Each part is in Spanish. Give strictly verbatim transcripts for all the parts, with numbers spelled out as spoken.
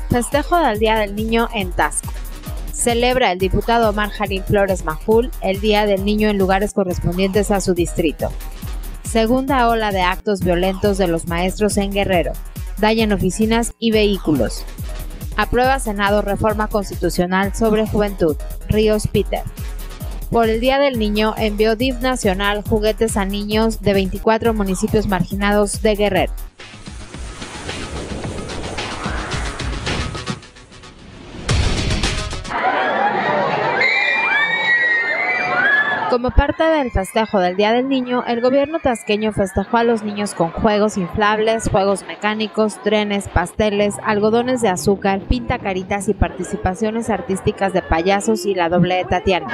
Festejo del Día del Niño en Taxco. Celebra el diputado Omar Jalil Flores Majul el Día del Niño en lugares correspondientes a su distrito. Segunda ola de actos violentos de los maestros en Guerrero. Dañan oficinas y vehículos. Aprueba Senado reforma constitucional sobre juventud. Ríos Peter. Por el Día del Niño envió D I F Nacional juguetes a niños de veinticuatro municipios marginados de Guerrero. Como parte del festejo del Día del Niño, el gobierno tasqueño festejó a los niños con juegos inflables, juegos mecánicos, trenes, pasteles, algodones de azúcar, pintacaritas y participaciones artísticas de payasos y la doble de Tatiana.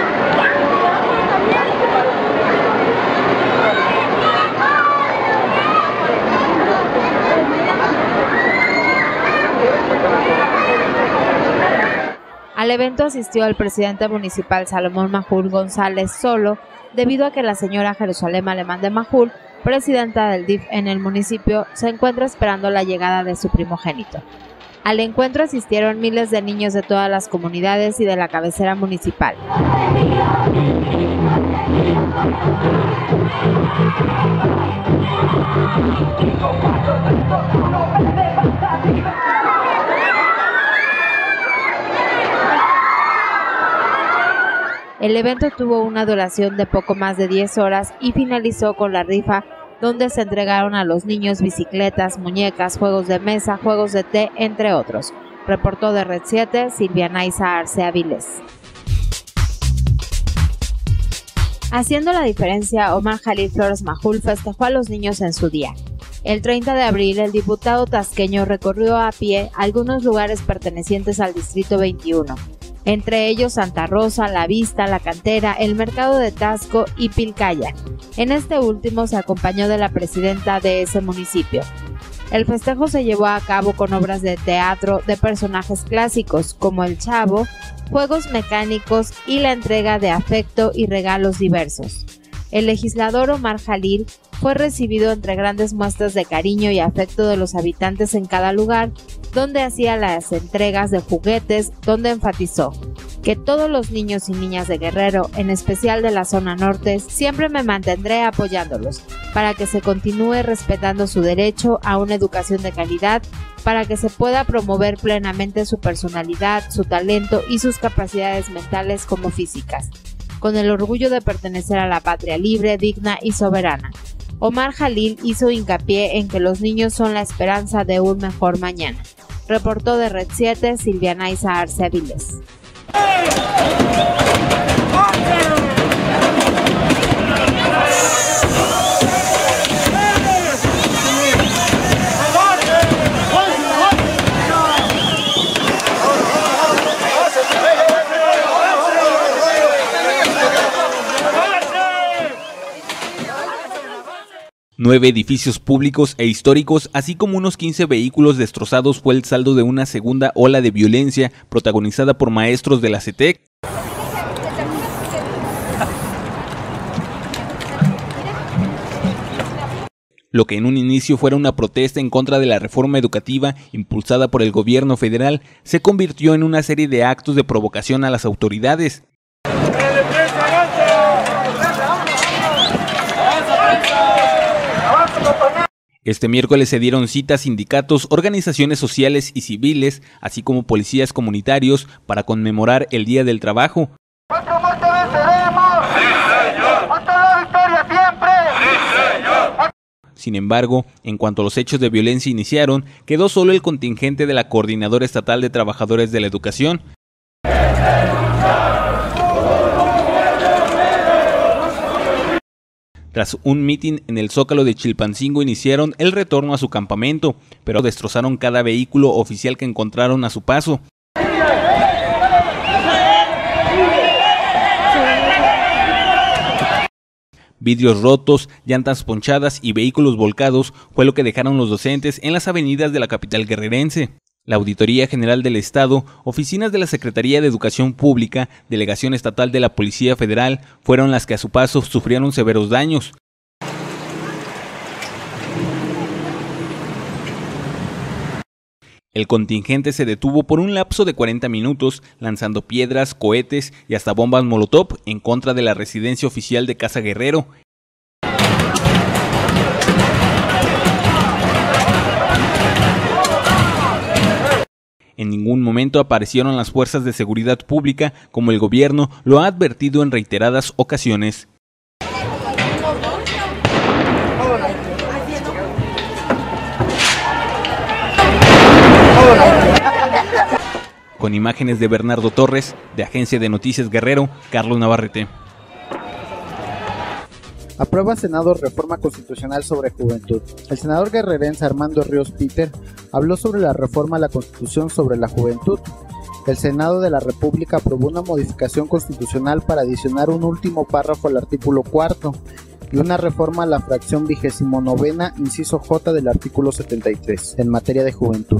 Al evento asistió el presidente municipal Salomón Majul González solo, debido a que la señora Jerusalén Alemán de Majul, presidenta del D I F en el municipio, se encuentra esperando la llegada de su primogénito. Al encuentro asistieron miles de niños de todas las comunidades y de la cabecera municipal. El evento tuvo una duración de poco más de diez horas y finalizó con la rifa, donde se entregaron a los niños bicicletas, muñecas, juegos de mesa, juegos de té, entre otros. Reportó de Red siete, Silvia Naiza Arce Avilés. Haciendo la diferencia, Omar Jalil Flores Majul festejó a los niños en su día. El treinta de abril, el diputado tasqueño recorrió a pie algunos lugares pertenecientes al Distrito veintiuno. Entre ellos Santa Rosa, La Vista, La Cantera, el Mercado de Taxco y Pilcaya. En este último se acompañó de la presidenta de ese municipio. El festejo se llevó a cabo con obras de teatro de personajes clásicos como El Chavo, juegos mecánicos y la entrega de afecto y regalos diversos. El legislador Omar Jalil fue recibido entre grandes muestras de cariño y afecto de los habitantes en cada lugar, donde hacía las entregas de juguetes, donde enfatizó que todos los niños y niñas de Guerrero, en especial de la zona norte, siempre me mantendré apoyándolos, para que se continúe respetando su derecho a una educación de calidad, para que se pueda promover plenamente su personalidad, su talento y sus capacidades mentales como físicas, con el orgullo de pertenecer a la patria libre, digna y soberana. Omar Jalil hizo hincapié en que los niños son la esperanza de un mejor mañana. Reportó de Red siete, Silvia Naiza Arce Avilés. Nueve edificios públicos e históricos, así como unos quince vehículos destrozados fue el saldo de una segunda ola de violencia protagonizada por maestros de la C E T E C. Lo que en un inicio fuera una protesta en contra de la reforma educativa impulsada por el gobierno federal, se convirtió en una serie de actos de provocación a las autoridades. Este miércoles se dieron cita sindicatos, organizaciones sociales y civiles, así como policías comunitarios, para conmemorar el Día del Trabajo. Sin embargo, en cuanto los hechos de violencia iniciaron, quedó solo el contingente de la Coordinadora Estatal de Trabajadores de la Educación. Tras un mitin en el Zócalo de Chilpancingo iniciaron el retorno a su campamento, pero destrozaron cada vehículo oficial que encontraron a su paso. Vidrios rotos, llantas ponchadas y vehículos volcados fue lo que dejaron los docentes en las avenidas de la capital guerrerense. La Auditoría General del Estado, oficinas de la Secretaría de Educación Pública, Delegación Estatal de la Policía Federal fueron las que a su paso sufrieron severos daños. El contingente se detuvo por un lapso de cuarenta minutos, lanzando piedras, cohetes y hasta bombas molotov en contra de la residencia oficial de Casa Guerrero. En ningún momento aparecieron las fuerzas de seguridad pública, como el gobierno lo ha advertido en reiteradas ocasiones. Con imágenes de Bernardo Torres, de Agencia de Noticias Guerrero, Carlos Navarrete. Aprueba Senado reforma constitucional sobre juventud. El senador guerrerense Armando Ríos Peter habló sobre la reforma a la Constitución sobre la juventud. El Senado de la República aprobó una modificación constitucional para adicionar un último párrafo al artículo cuarto y una reforma a la fracción vigésimo novena, inciso J del artículo setenta y tres, en materia de juventud.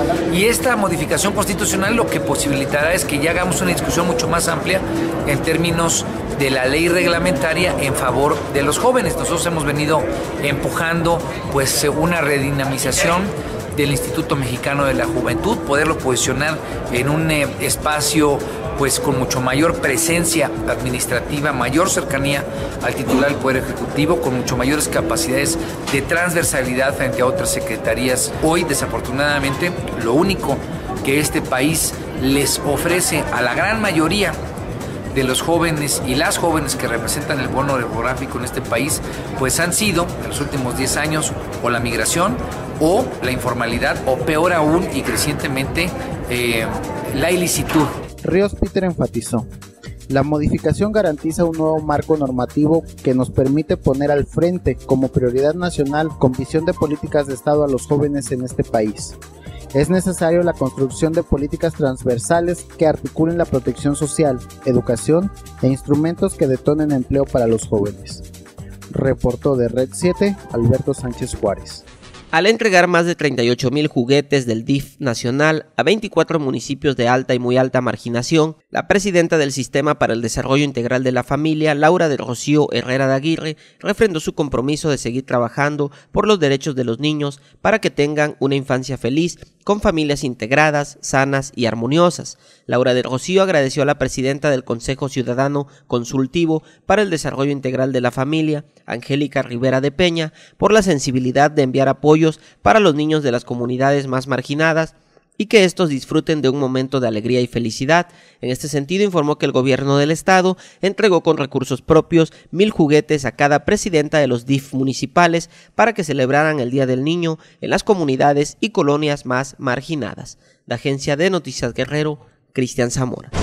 Y esta modificación constitucional lo que posibilitará es que ya hagamos una discusión mucho más amplia en términos de la ley reglamentaria en favor de los jóvenes. Nosotros hemos venido empujando pues una redinamización del Instituto Mexicano de la Juventud, poderlo posicionar en un eh, espacio pues con mucho mayor presencia administrativa, mayor cercanía al titular del Poder Ejecutivo, con mucho mayores capacidades de transversalidad frente a otras secretarías. Hoy, desafortunadamente, lo único que este país les ofrece a la gran mayoría de los jóvenes y las jóvenes que representan el bono demográfico en este país, pues han sido en los últimos diez años o la migración o la informalidad o peor aún y crecientemente eh, la ilicitud. Ríos Peter enfatizó: la modificación garantiza un nuevo marco normativo que nos permite poner al frente como prioridad nacional con visión de políticas de Estado a los jóvenes en este país. Es necesario la construcción de políticas transversales que articulen la protección social, educación e instrumentos que detonen empleo para los jóvenes. Reportó de Red siete, Alberto Sánchez Juárez. Al entregar más de treinta y ocho mil juguetes del D I F nacional a veinticuatro municipios de alta y muy alta marginación, la presidenta del Sistema para el Desarrollo Integral de la Familia, Laura del Rocío Herrera de Aguirre, refrendó su compromiso de seguir trabajando por los derechos de los niños para que tengan una infancia feliz, con familias integradas, sanas y armoniosas. Laura del Rocío agradeció a la presidenta del Consejo Ciudadano Consultivo para el Desarrollo Integral de la Familia, Angélica Rivera de Peña, por la sensibilidad de enviar apoyos para los niños de las comunidades más marginadas y que estos disfruten de un momento de alegría y felicidad. En este sentido, informó que el gobierno del estado entregó con recursos propios mil juguetes a cada presidenta de los D I F municipales para que celebraran el Día del Niño en las comunidades y colonias más marginadas. La Agencia de Noticias Guerrero, Cristian Zamora.